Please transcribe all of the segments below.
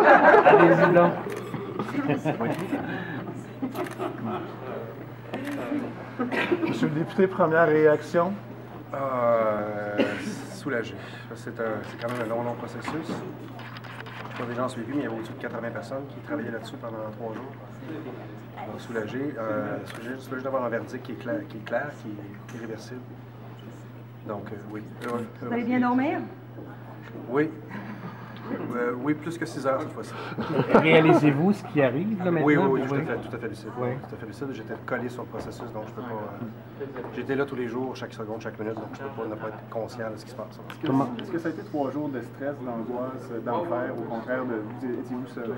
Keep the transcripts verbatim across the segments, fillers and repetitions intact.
Allez-y donc. Monsieur le député, première réaction? Euh, soulagé. C'est quand même un long, long processus. Je ne sais pas des gens suivis, mais il y avait au-dessus de quatre-vingts personnes qui travaillaient là-dessus pendant trois jours. Donc soulagé. Euh, soulagé, soulagé d'avoir un verdict qui est clair, qui est, clair, qui est irréversible. Donc euh, oui. Heureux, Vous allez bien dormir? Oui. Euh, oui, plus que six heures cette fois-ci. Réalisez-vous ce qui arrive là, maintenant? Oui, oui, oui, tout à fait, tout à fait lucide. Oui. Tout à fait lucide. J'étais collé sur le processus, donc je peux pas. Euh, J'étais là tous les jours, chaque seconde, chaque minute, donc je peux pas ne pas être conscient de ce qui se passe. Est-ce que, est-ce que ça a été trois jours de stress, d'angoisse, d'enfer, au contraire de vous étiez-vous seul?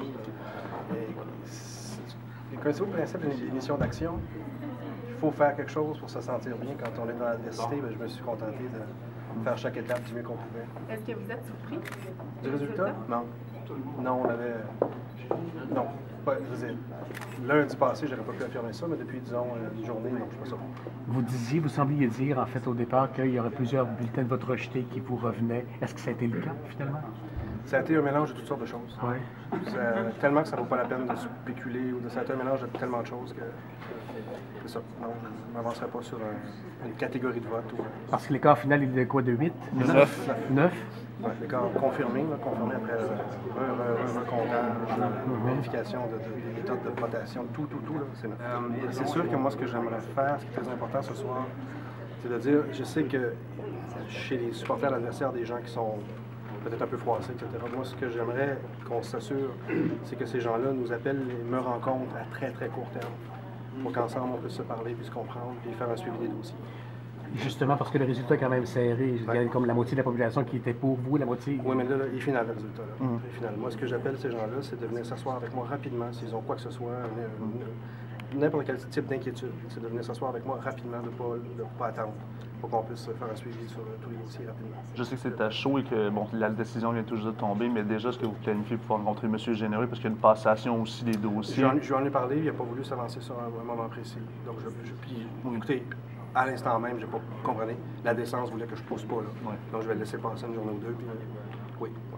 Connaissez-vous le principe d'une mission d'action? Il faut faire quelque chose pour se sentir bien. Quand on est dans l'adversité, ben, je me suis contenté de faire chaque étape du mieux qu'on pouvait. Est-ce que vous êtes surpris Du résultat? Non. Non, on avait. Non. Pas, je veux dire, lundi passé, j'aurais pas pu affirmer ça, mais depuis, disons, une journée, non, je ne suis pas sûr. Vous disiez, vous sembliez dire, en fait, au départ, qu'il y aurait plusieurs bulletins de vote rejetés qui vous revenaient. Est-ce que ça a été le cas, finalement? Ça a été un mélange de toutes sortes de choses. Oui. Ça, tellement que ça ne vaut pas la peine de spéculer ou de. Ça a été un mélange de tellement de choses que. C'est ça. Non, je ne m'avancerai pas sur un, une catégorie de vote. Ou, Parce que l'écart final, il est de quoi, de huit? neuf. neuf? Ouais, l'écart confirmé, là, confirmé après un, un, un recomptage, une vérification de, de, des méthodes de votation, tout, tout, tout. C'est euh, c'est sûr que moi, ce que j'aimerais faire, ce qui est très important ce soir, c'est de dire, je sais que chez les supporters adversaires, des gens qui sont peut-être un peu froissés, et cetera. Moi, ce que j'aimerais qu'on s'assure, c'est que ces gens-là nous appellent et me rencontrent à très, très court terme, pour qu'ensemble, on puisse se parler, puis se comprendre, puis faire un suivi des dossiers. Justement, parce que le résultat est quand même serré. Il y a comme la moitié de la population qui était pour vous, la moitié... Oui, mais là, là il est final, le résultat. Là. Mm. Il est final. Moi, ce que j'appelle ces gens-là, c'est de venir s'asseoir avec moi rapidement, s'ils ont quoi que ce soit, n'importe quel type d'inquiétude. C'est de venir s'asseoir avec moi rapidement, de ne pas, pas attendre, pour qu'on puisse faire un suivi sur euh, tous les dossiers rapidement. Je sais que c'est à chaud et que bon, la décision vient tout juste de tomber, mais déjà, est-ce que vous planifiez pouvoir rencontrer M. Généreux, parce qu'il y a une passation aussi des dossiers? Je lui en ai parlé, il n'a pas voulu s'avancer sur un, un moment précis. Donc, je, je, puis, écoutez, à l'instant même, j'ai pas compris. La décence voulait que je pousse pas, là. Ouais. Donc, je vais le laisser passer une journée ou deux, puis euh, oui.